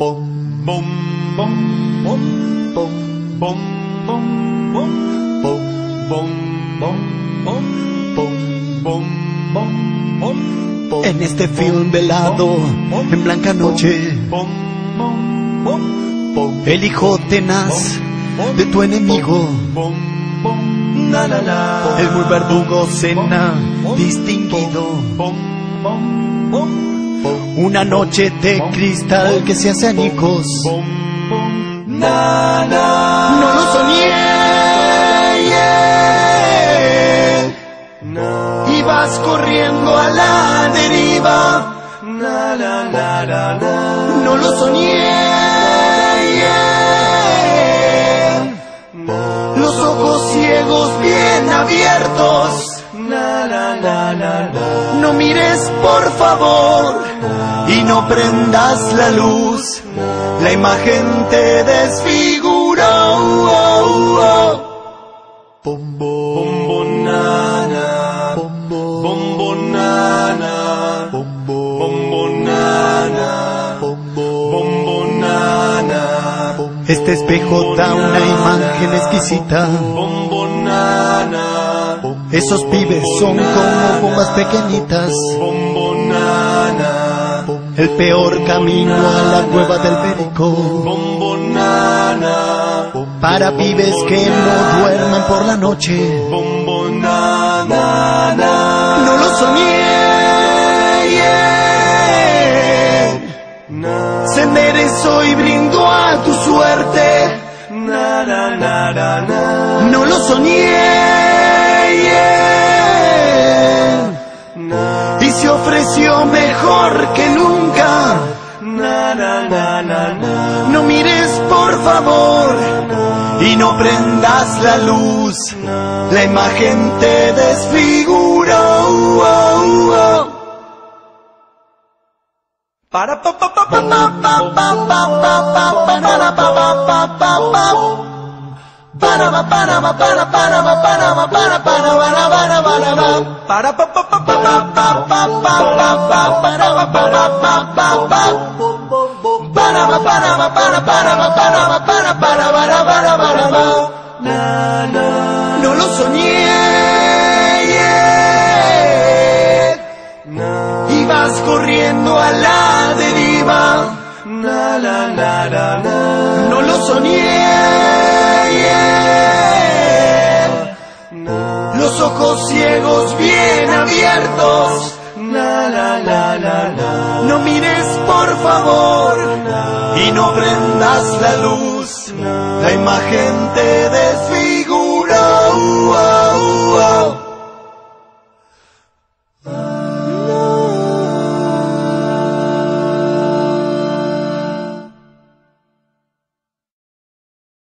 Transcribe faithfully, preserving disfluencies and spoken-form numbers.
Bom, bom, bom, bom, bom, bom, bom, bom, bom, bom, bom, bom, bom, bom, bom. En este film velado, en blanca noche, el hijo tenaz de tu enemigo, el muy verdugo cena distinguido. Una noche de cristal que se hace añicos. No lo soñé, yeah. Ibas corriendo a la deriva. No lo soñé, yeah. Los ojos ciegos bien abiertos. No mires por favor y no prendas la luz, la imagen te desfigura. Bombo, bombo nana, bombo, bombo nana, bombo, bombo nana, bombo, bombo nana. Este espejo da una imagen exquisita. Bombo nana. Esos pibes son como bombas pequeñitas. El peor camino a la cueva del perico. Para pibes que no duermen por la noche. No lo soñé, yeah. Se enderezó y brindó a tu suerte. No lo soñé, y se ofreció mejor que nunca. No mires por favor y no prendas la luz, la imagen te desfigura. Para pa pa pa pa pa pa pa pa pa para pa pa pa pa pa para pa para pa para para pa para pa para para para para para para pa pa pa pa pa pa pa pa para pa para pa pa pa para pa para pa para para pa para pa para para para para para. No lo soñé, yeah. Ibas corriendo a la deriva. No lo soñé, yeah. Los ojos ciegos bien abiertos. No mires por favor y no prendas la luz, la imagen te desvía.